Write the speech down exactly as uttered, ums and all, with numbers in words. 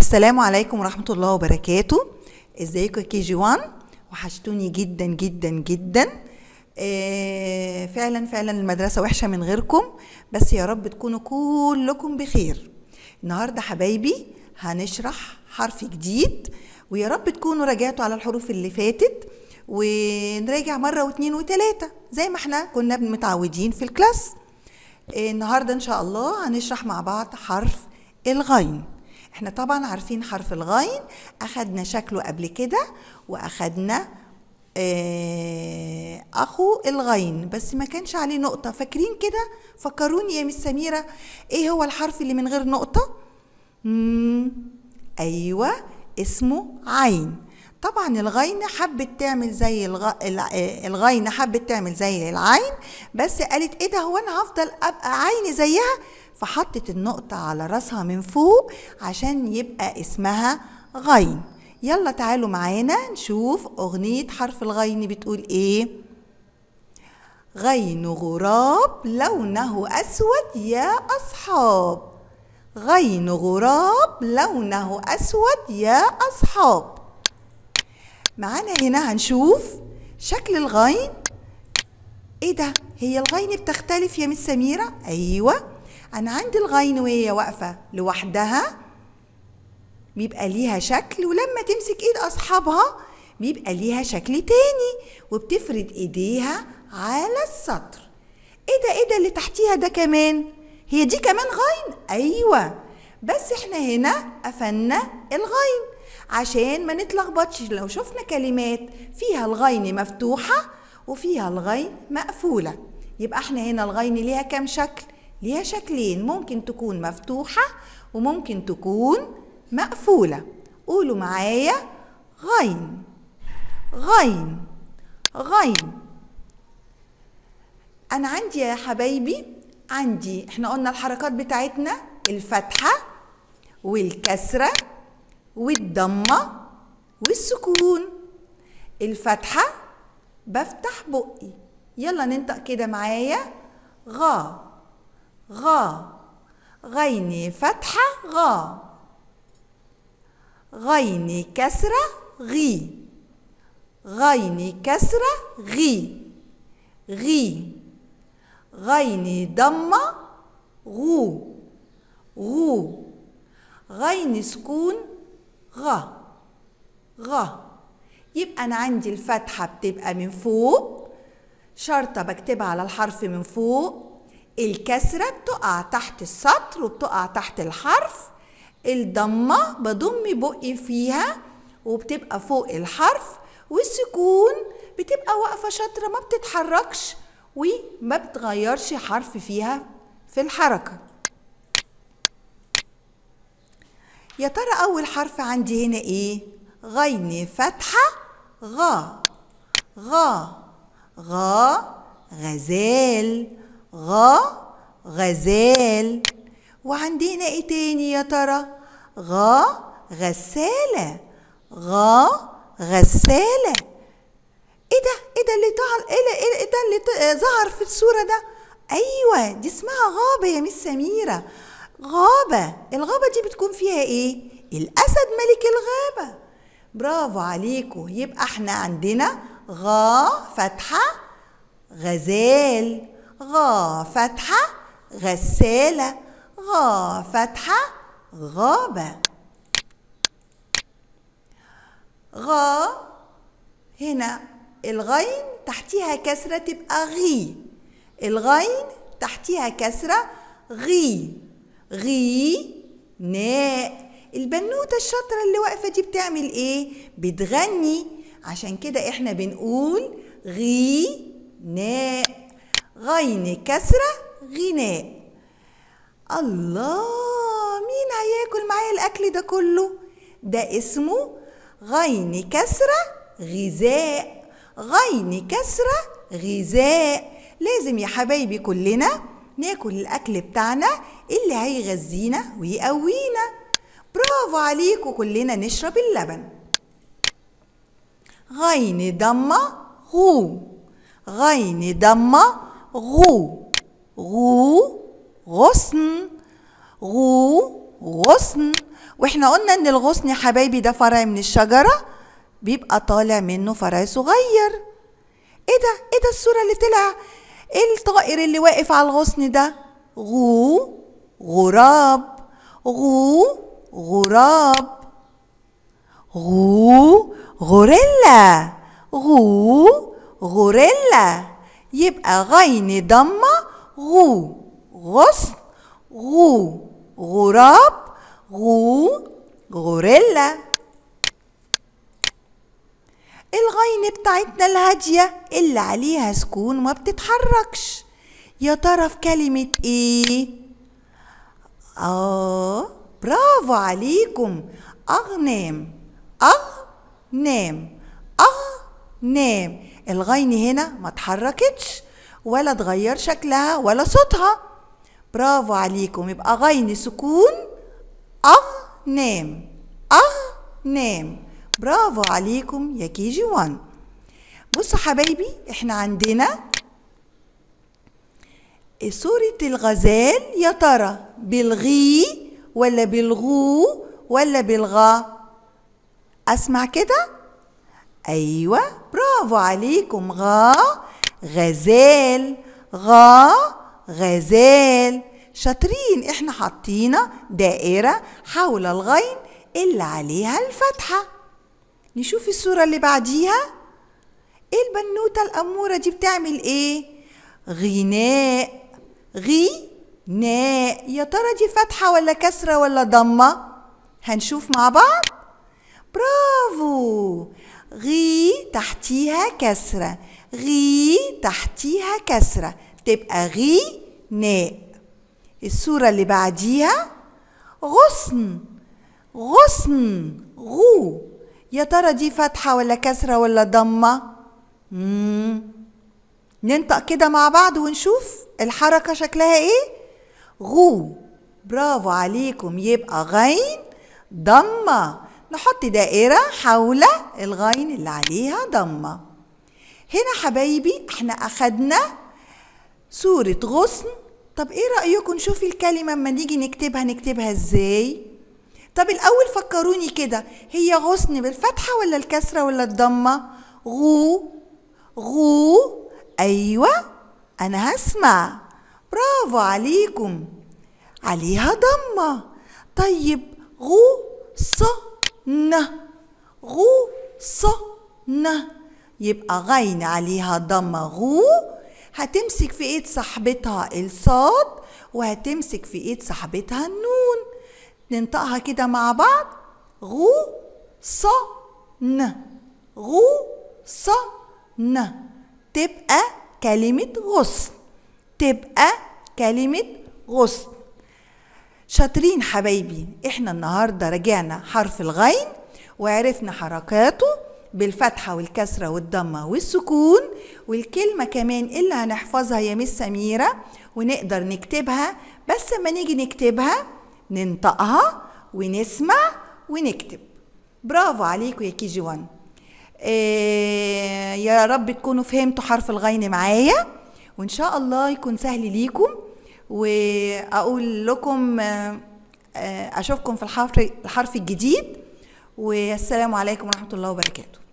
السلام عليكم ورحمة الله وبركاته. ازيكم يا كي جي واحد؟ وحشتوني جدا جدا جدا. آه فعلا فعلا المدرسة وحشة من غيركم، بس يا رب تكونوا كلكم بخير. النهاردة حبايبي هنشرح حرف جديد، ويا رب تكونوا راجعتوا على الحروف اللي فاتت، ونراجع مرة واثنين وثلاثة زي ما احنا كنا متعودين في الكلاس. آه النهاردة ان شاء الله هنشرح مع بعض حرف الغين. احنا طبعا عارفين حرف الغين، اخدنا شكله قبل كده، واخدنا اه اخو الغين بس ما كانش عليه نقطة. فاكرين كده؟ فكروني يا مس سميرة، ايه هو الحرف اللي من غير نقطة؟ مم. ايوه، اسمه عين. طبعا الغين حبت تعمل زي الغ... الغين حبت تعمل زي العين، بس قالت ايه ده، هو انا هفضل ابقى عيني زيها؟ فحطت النقطة على راسها من فوق عشان يبقى اسمها غين. يلا تعالوا معانا نشوف أغنية حرف الغين بتقول ايه. غين غراب لونه أسود يا أصحاب، غين غراب لونه أسود يا أصحاب. معانا هنا هنشوف شكل الغين. ايه ده، هي الغين بتختلف يا مس سميرة؟ ايوه، أنا عندي الغين وهي واقفة لوحدها بيبقى ليها شكل، ولما تمسك إيد أصحابها بيبقى ليها شكل تاني، وبتفرد إيديها على السطر. إيه ده إيه ده اللي تحتيها ده كمان؟ هي دي كمان غين؟ أيوة، بس إحنا هنا قفلنا الغين عشان ما نتلخبطش. لو شفنا كلمات فيها الغين مفتوحة وفيها الغين مقفولة، يبقى إحنا هنا الغين ليها كام شكل؟ ليها شكلين، ممكن تكون مفتوحة وممكن تكون مقفولة. قولوا معايا غين غين غين. أنا عندي يا حبايبي، عندي احنا قلنا الحركات بتاعتنا: الفتحة والكسرة والضمة والسكون. الفتحة بفتح بقي، يلا ننطق كده معايا: غا غا. غين فتحة غا. غين كسرة غي. غين كسرة غي غي. غين ضمة غو غو. غين سكون غا غا. يبقى أنا عندي الفتحة بتبقى من فوق، شرطة بكتبها على الحرف من فوق. الكسرة بتقع تحت السطر وبتقع تحت الحرف. الضمة بضم بقي فيها وبتبقى فوق الحرف. والسكون بتبقى واقفة شاطرة ما بتتحركش وما بتغيرش حرف فيها في الحركة. يا ترى أول حرف عندي هنا إيه؟ غين فتحة غا غا غا. غزال غا غزال. وعندنا ايه تاني يا ترى؟ غا غسالة غا غسالة. ايه ده ايه ده اللي طال ايه ايه ده اللي ظهر في الصورة ده؟ ايوه، دي اسمها غابة يا مس سميرة. غابة، الغابة دي بتكون فيها ايه؟ الاسد ملك الغابة. برافو عليكم. يبقى احنا عندنا غا فتحة غزال، غا فتحة غسالة، غا فتحة غابة. غا هنا الغين تحتيها كسرة تبقى غي. الغين تحتيها كسرة غي غي ناء. البنوتة الشاطرة اللي واقفة دي بتعمل ايه؟ بتغني، عشان كده احنا بنقول غي ناء. غين كسرة غناء. الله، مين هياكل معايا الأكل ده كله؟ ده اسمه غين كسرة غذاء. غين كسرة غذاء. لازم يا حبايبي كلنا ناكل الأكل بتاعنا اللي هيغذينا ويقوينا. برافو عليكم. كلنا نشرب اللبن. غين ضمة غو. غين ضمة غو غو غصن غو غصن. واحنا قلنا ان الغصن يا حبايبي ده فرع من الشجرة بيبقى طالع منه فرع صغير. ايه ده ايه ده الصورة اللي طلع؟ ايه الطائر اللي واقف على الغصن ده؟ غو غراب. غو غراب. غو غوريلا. غو غوريلا. يبقى غين ضمة غو غصن غو غراب غو غوريلا. الغين بتاعتنا الهادية اللي عليها سكون وما بتتحركش، يا ترى في كلمة ايه؟ اه برافو عليكم، أغنام. أغنام. أغنام. الغين هنا ما اتحركتش ولا اتغير شكلها ولا صوتها. برافو عليكم، يبقى غين سكون أغنام. أغنام. برافو عليكم يا كي جي وان. بصوا حبايبي، احنا عندنا صورة الغزال، يا ترى بالغي ولا بالغو ولا بالغا؟ اسمع كده. ايوه برافو عليكم، غا غزال. غا غزال. شاطرين. احنا حاطينا دائرة حول الغين اللي عليها الفتحة. نشوف الصورة اللي بعديها. ايه البنوتة الأمورة دي بتعمل ايه؟ غناء. غناء. يا ترى دي فتحة ولا كسرة ولا ضمة؟ هنشوف مع بعض. برافو. غي تحتيها كسرة. غي تحتيها كسرة تبقى غناء. الصورة اللي بعديها غصن. غصن. غو. يا ترى دي فتحة ولا كسرة ولا ضمة؟ مم. ننطق كده مع بعض ونشوف الحركة شكلها ايه. غو. برافو عليكم، يبقى غين ضمة. نحط دائرة حول الغين اللي عليها ضمة. هنا حبايبي احنا اخدنا صورة غصن. طب ايه رأيكم نشوف الكلمة اما نيجي نكتبها نكتبها ازاي؟ طب الاول فكروني كده، هي غصن بالفتحة ولا الكسرة ولا الضمة؟ غو. غو. ايوه انا هسمع. برافو عليكم، عليها ضمة. طيب غو ص ن. غو ص ن. يبقى غين عليها ضمة غو، هتمسك في ايد صاحبتها الصاد وهتمسك في ايد صاحبتها النون. ننطقها كده مع بعض. غو ص ن. غو ص ن. تبقى كلمة غصن. تبقى كلمة غصن. شاطرين حبايبي. احنا النهاردة رجعنا حرف الغين وعرفنا حركاته بالفتحة والكسرة والضمة والسكون، والكلمة كمان اللي هنحفظها يا مس سميرة ونقدر نكتبها، بس لما نيجي نكتبها ننطقها ونسمع ونكتب. برافو عليكم يا كي جي وان. إيه يا رب تكونوا فهمتوا حرف الغين معايا، وإن شاء الله يكون سهل ليكم. وأقول لكم أشوفكم في الحرف الحرف الجديد، والسلام عليكم ورحمة الله وبركاته.